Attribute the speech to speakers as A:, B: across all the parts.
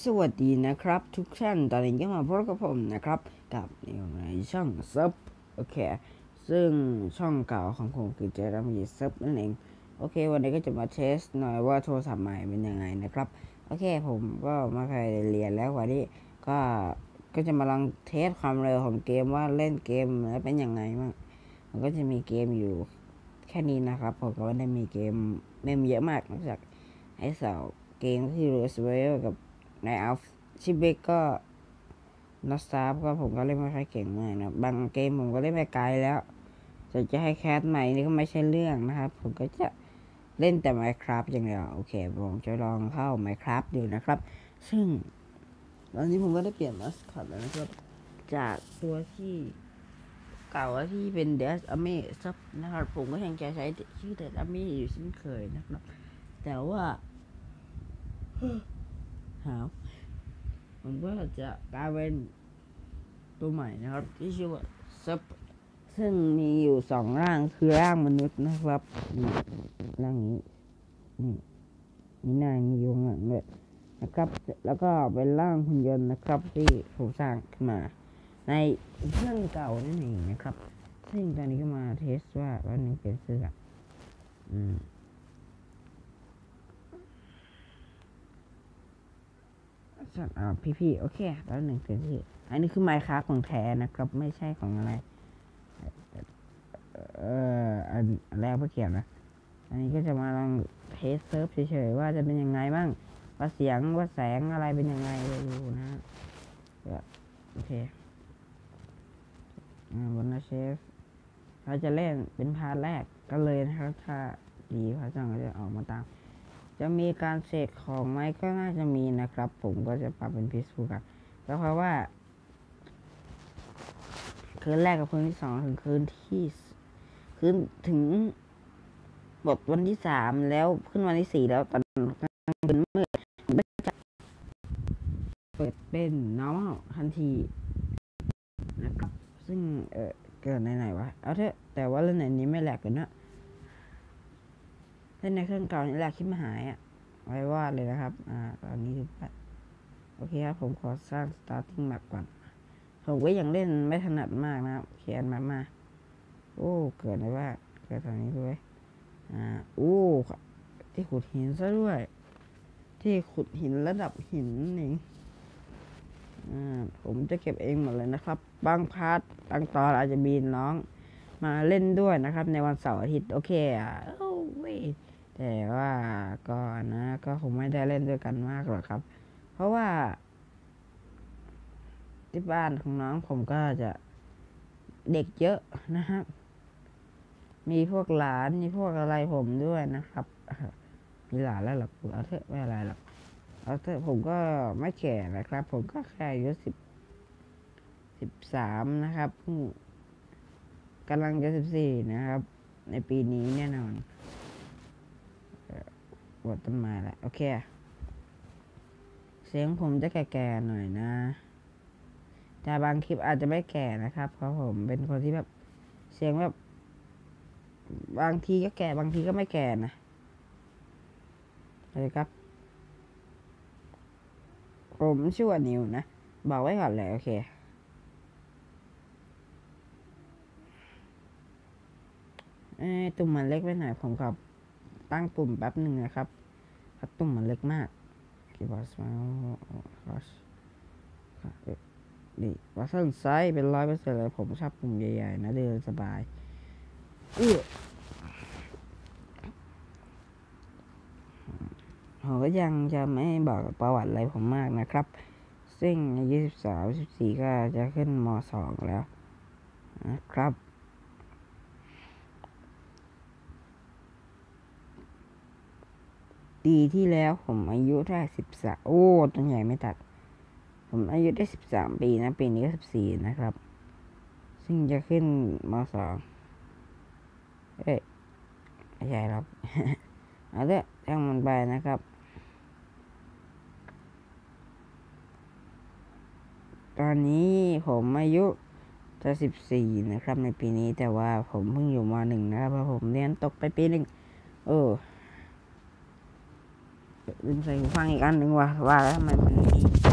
A: สวัสดีนะครับทุกท่านตอนนี้ก็มาพบกับผมนะครับกับในช่องซับโอเคซึ่งช่องเก่าของผมคือเจรามีซับนั่นเองโอเควันนี้ก็จะมาเทสหน่อยว่าโทรศัพท์ใหม่เป็นยังไงนะครับโอเคผมก็ไม่เคยเรียนแล้ววันนี้ก็จะมาลองเทสความเร็วของเกมว่าเล่นเกมแล้วเป็นยังไงบ้างมันก็จะมีเกมอยู่แค่นี้นะครับผมก็ไม่ได้มีเกมไม่มีเยอะมากนอกจากไอ้2 เกมที่รูสเวลกับในอัลชิเบกก็นอสตาร์ก็ผมก็เล่นไม่ค่อยเก่งมากนะบางเกมผมก็เล่นไปไกลแล้วจะให้แคสใหม่นี่ก็ไม่ใช่เรื่องนะครับผมก็จะเล่นแต่ Minecraft อย่างเดียวโอเคผมจะลองเข้า Minecraft ดูนะครับซึ่งตอนนี้ผมก็ได้เปลี่ยนมัสคอตแล้วนะครับจากตัวที่เก่าที่เป็นเดสอามี่ซับนะครับผมก็ยังจะใช้ชื่อเดสอามี่อยู่เช่นเคยนะครับแต่ว่าผมก็จะกลายเป็นตัวใหม่นะครับที่ชื่อว่าซับซึ่งมีอยู่2 ร่างคือร่างมนุษย์นะครับร่างนี้มีหน้ามียงเลยนะครับแล้วก็เป็นร่างหุ่นยนต์นะครับที่ผมสร้างขึ้นมาในเครื่องเก่านั่นเองนะครับซึ่งตอนนี้ก็มาเทสว่าวันนี้เป็นเสื้อพี่โอเคแล้ว1เป็นที่อันนี้คือ Minecraft ของแท้นะครับไม่ใช่ของอะไรอันแรกเพื่อเขียนนะอันนี้ก็จะมาลองเทสเซิร์ฟเฉยๆว่าจะเป็นยังไงบ้างว่าเสียงว่าแสงอะไรเป็นยังไงดูนะโอเคบนนะเชฟเราจะเล่นเป็นพาร์ทแรกก็เลยนะครับถ้าดีพระจังก็จะออกมาตามจะมีการเสกของไหมก็น่าจะมีนะครับผมก็จะปรับเป็นพีซฟูลกันแล้วเพราะว่าคืนแรกกับคืนที่2ถึงคืนถึงบทวันที่3แล้วขึ้นวันที่4แล้วตอนเป็นมืดจะเปิดเป็น normal ทันทีนะครับซึ่งเกิดไหนวะเอาเถอะแต่ว่าเรื่องไหนนี้ไม่แหลกเลยนะเล่นในเครื่องเก่านี่แหละคลิปมาหายไว้วาดเลยนะครับตอนนี้คือโอเคครับผมขอสร้าง starting map ก่อนผมก็ยังเล่นไม่ถนัดมากนะครับเขียนมาโอ้เกิดอะไรว่าเกิดตอนนี้ด้วยที่ขุดหินซะด้วยที่ขุดหินระดับหินนี่ผมจะเก็บเองหมดเลยนะครับบางพาร์ทบางตอนอาจจะมีน้องมาเล่นด้วยนะครับในวันเสาร์อาทิตย์โอเคแต่ว่าก็คงไม่ได้เล่นด้วยกันมากหรอกครับเพราะว่าที่บ้านของน้องผมก็จะเด็กเยอะนะครับมีพวกหลานมีพวกอะไรผมด้วยนะครับมีหลานแล้วหรอกเอาเถอะไม่อะไรหรอกเอาเถอะผมก็ไม่แก่นะครับผมก็แค่อายุ13นะครับกำลังจะ14นะครับในปีนี้แน่นอนปวดต้นไม้แล้วโอเคเสียงผมจะแก่ๆหน่อยนะแต่บางคลิปอาจจะไม่แก่นะครับเพราะผมเป็นคนที่แบบเสียงแบบบางทีก็แก่บางทีก็ไม่แก่นะเลยครับผมชื่อว่านิวนะบอกไว้ก่อนเลยโอเคตุ่มมันเล็กไปหน่อยผมกับตั้งปุ่มแป๊บหนึ่งนะครับตุ่มมันเล็กมากคีย์บอร์ดมานี่วัสดุไซส์เป็น100%เลยผมชอบปุ่มใหญ่ๆนะเดินสบายผมก็ยังจะไม่บอกประวัติอะไรผมมากนะครับซึ่งใน23-24ก็จะขึ้นม.2 แล้วนะครับปีที่แล้วผมอายุได้13ตัวใหญ่ไม่ตัดผมอายุได้13 ปีนะปีนี้ก็14นะครับซึ่งจะขึ้นม.2ไม่ใช่ครับเอาเถอะช่างมันไปนะครับตอนนี้ผมอายุจะ14นะครับในปีนี้แต่ว่าผมเพิ่งอยู่ม.1นะครับเพราะผมเรียนตกไปปี 1ลืมใส่หูฟังอีกอันหนึ่งว่าแล้วทำไมมัน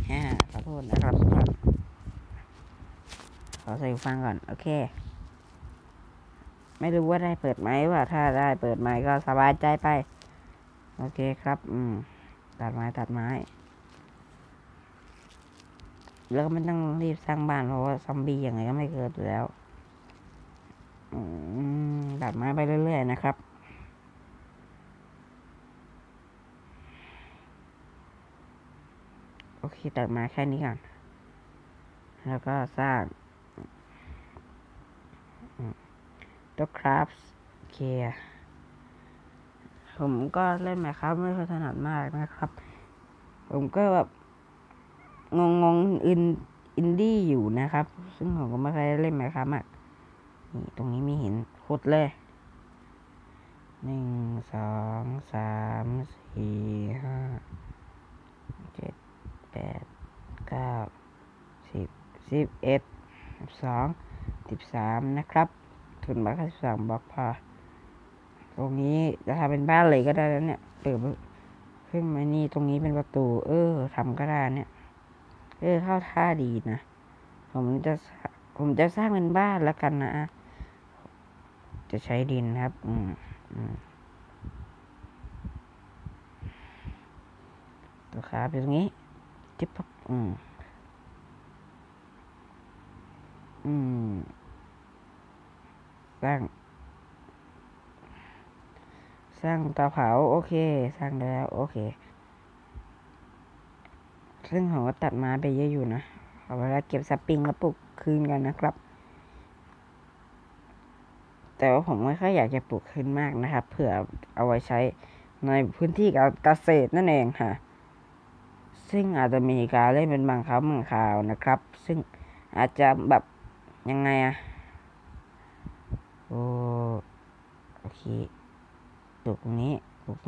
A: ขอโทษนะครับทุกท่านขอใส่หูฟังก่อนโอเคไม่รู้ว่าได้เปิดไหมว่าถ้าได้เปิดไหมก็สบายใจไปโอเคครับตัดไม้แล้วก็ไม่ต้องรีบสร้างบ้านเพราะว่าซอมบี้ยังไงก็ไม่เกิดอยู่แล้วตัดไม้ไปเรื่อยๆนะครับโอเคตัดไม้แค่นี้ก่อนแล้วก็สร้างตัวคราฟโอเคผมก็เล่นมาครับไม่ค่อยถนัดมากนะครับผมก็แบบงงอินดี้อยู่นะครับซึ่งผมก็ไม่เคยเล่นมาครับมากนี่ตรงนี้มีหินขุดเลย1 2 3 4 5 7 8 9 10 11 12 13นะครับทุนมาแค่13บล็อกพอตรงนี้จะทำเป็นบ้านเลยก็ได้แล้วเนี่ยเปิดขึ้นมานี่ตรงนี้เป็นประตูทำก็ได้เนี่ยเข้าท่าดีนะผมจะสร้างเป็นบ้านแล้วกันนะจะใช้ดินครับตัวขาเป็นตรงนี้จิ๊บปั๊บสร้างเตาเผาโอเคสร้างแล้วโอเคซึ่งผมก็ตัดไม้ไปเยอะอยู่นะเอาเวลาเก็บสปริงแล้วปลูกคืนกันนะครับแต่ว่าผมไม่ค่อยอยากจะปลูกคืนมากนะครับเผื่อเอาไว้ใช้ในพื้นที่เกษตรนั่นเองค่ะซึ่งอาจจะมีการเล่นเป็นบางครั้งบางคราวนะครับซึ่งอาจจะแบบยังไงโอเคปลูกตรงนี้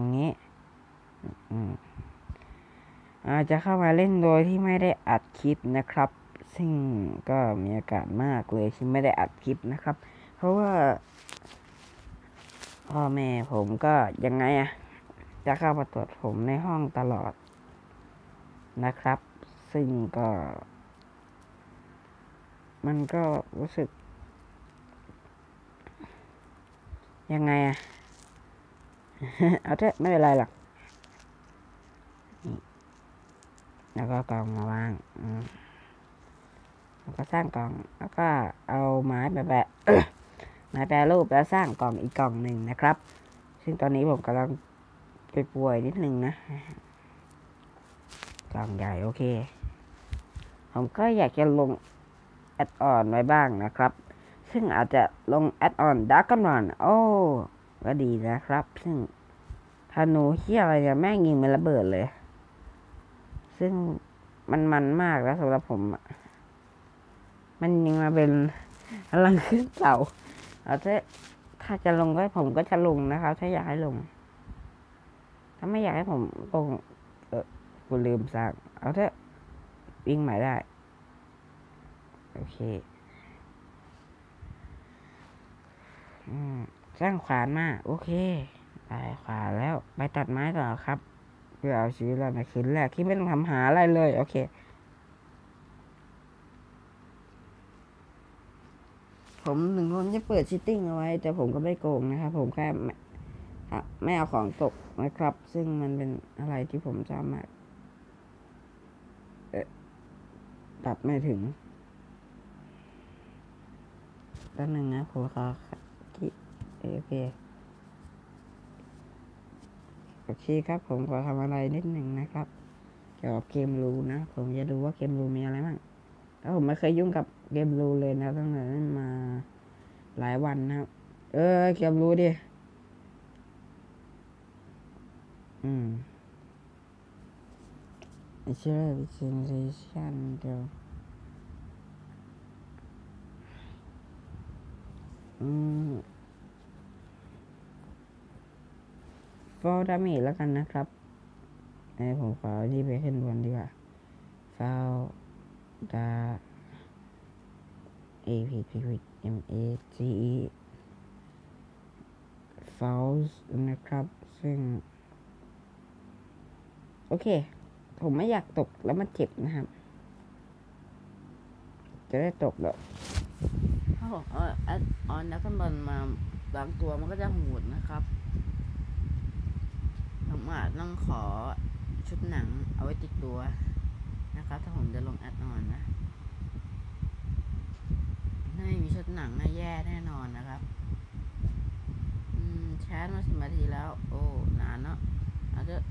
A: อาจจะเข้ามาเล่นโดยที่ไม่ได้อัดคลิปนะครับซึ่งก็มีโอกาสมากเลยที่ไม่ได้อัดคลิปนะครับเพราะว่าพ่อแม่ผมก็ยังไงจะเข้ามาตรวจผมในห้องตลอดนะครับซึ่งก็มันก็รู้สึกยังไงเอาเถอะไม่เป็นไรหรอกแล้วก็กล่องมาวางแล้วก็สร้างกล่องแล้วก็เอาไม้แบบไม้แปรรูปแล้วสร้างกล่องอีกกล่องหนึ่งนะครับซึ่งตอนนี้ผมกำลังไปป่วยนิดนึงนะกล่องใหญ่โอเคผมก็อยากจะลงแอดออนไว้บ้างนะครับซึ่งอาจจะลงแอดออนดาร์กอน ก็ดีนะครับซึ่งธนูเฮียอะไรเนี่ยแม่งยิงมันระเบิดเลยซึ่งมันมากแล้วสำหรับผมมันยิงมาเป็นพลังขึ้นเสาถ้าจะลงก็ผมก็จะลงนะครับถ้าอยากให้ลงถ้าไม่อยากให้ผมลงกูลืมสั่งเอาเถอะวิ่งใหม่ได้โอเคสร้างขวานมาโอเคไปขวานแล้วไปตัดไม้ต่อครับเพื่อเอาชีวิตเราในคืนแรกที่ไม่ต้องทำหาอะไรเลยโอเคผมถึงผมจะเปิดชิตติ้งเอาไว้แต่ผมก็ไม่โกงนะครับผมแค่ไม่เอาของตกนะครับซึ่งมันเป็นอะไรที่ผมชอบมากปรับไม่ถึงตั้งหนึ่งนะผมขอโอเคครับผมขอทำอะไรนิดหนึ่งนะครับเกี่ยวกับเกมรูนะผมจะดูว่าเกมรูมีอะไรบ้างแล้วผมไม่เคยยุ่งกับเกมรูเลยนะตั้งแต่นั้นมาหลายวันนะครับเกมรูดิเชื่อวิจิตรชันเดียวฟอลดาเมจแล้วกันนะครับผมขอที่ไปขึ้นบนดีกว่าฟอลดาAPPMAGE Falls นะครับซึ่งโอเคผมไม่อยากตกแล้วมันเจ็บนะครับ จะได้ตกแบบถ้าผมแอดออนนักบอลมาบางตัวมันก็จะหูดนะครับผมอาจต้องขอชุดหนังเอาไว้ติดตัวนะครับถ้าผมจะลงแอดออนนะไม่มีชุดหนังแย่แน่นอนนะครับแชทมา10 นาทีแล้วโอ้นานเนาะอาจจะ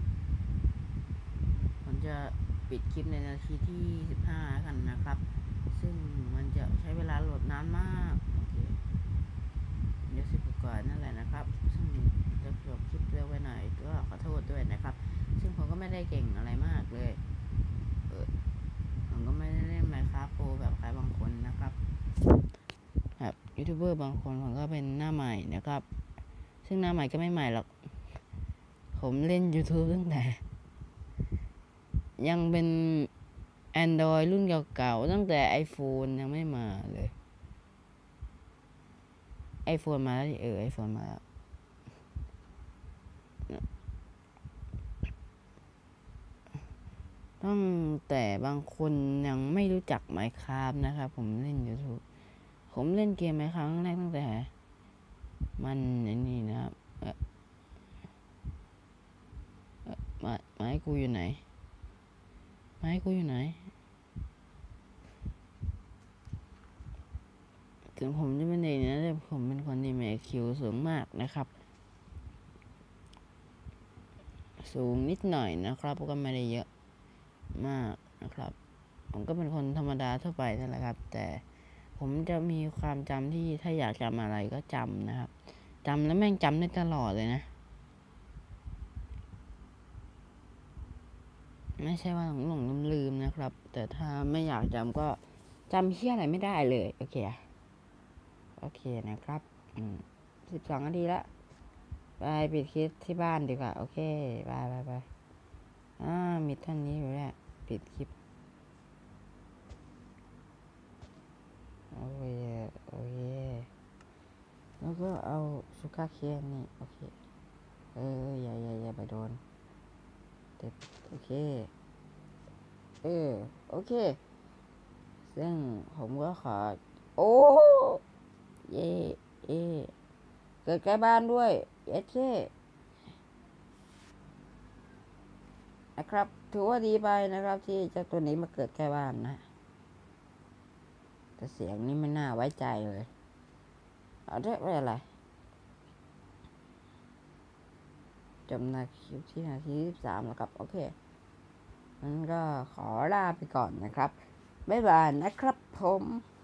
A: ผมจะปิดคลิปในนาทีที่15กันนะครับซึ่งมันจะใช้เวลาโหลดนานมากโอเคเดี๋ยว10 กว่านั่นแหละนะครับซึ่งจะจบคลิปเร็วไปหน่อยก็ขอโทษด้วยนะครับซึ่งผมก็ไม่ได้เก่งอะไรมากเลยผมก็ไม่ได้เล่น Minecraft Pro แบบใครบางคนนะครับแบบยูทูบเบอร์บางคนผมก็เป็นหน้าใหม่นะครับซึ่งหน้าใหม่ก็ไม่ใหม่หรอกผมเล่น YouTube ตั้งแต่ยังเป็น Android รุ่นเก่าๆตั้งแต่ iPhone ยังไม่มาเลย iPhone มาแล้วiPhone มาแล้วตั้งแต่บางคนยังไม่รู้จัก Minecraft นะครับผมเล่น YouTube ผมเล่นเกม Minecraft ครั้งแรกตั้งแต่มันนี่นะครับไม้กูอยู่ไหนถึงผมจะไม่ได้นะแต่ผมเป็นคนที่มี IQ สูงมากนะครับสูงนิดหน่อยนะครับก็ไม่ได้เยอะมากนะครับผมก็เป็นคนธรรมดาทั่วไปนั่นแหละครับแต่ผมจะมีความจำที่ถ้าอยากจำอะไรก็จำนะครับจำแล้วแม่งจำได้ตลอดเลยนะไม่ใช่ว่าหลงลืมนะครับแต่ถ้าไม่อยากจำก็จำเหี้ยอะไรไม่ได้เลยโอเคนะครับ12 นาทีแล้วไปปิดคลิปที่บ้านดีกว่าโอเคไปมีท่านนี้อยู่แล้วปิดคลิปโอเคแล้วก็เอาสุก้าเคนนี่โอเคอย่าไปโดนโอเคโอเคซึ่งผมก็ขอโอ้เย่เกิดใกล้บ้านด้วยเคนะครับถือว่าดีไปนะครับที่เจ้าตัวนี้มาเกิดใกล้บ้านนะแต่เสียงนี้ไม่น่าไว้ใจเลยเอาได้ไม่อะไรจบนาคลิปที่นาที13แล้วครับโอเคงั้นก็ขอลาไปก่อนนะครับบ๊ายบายนะครับผม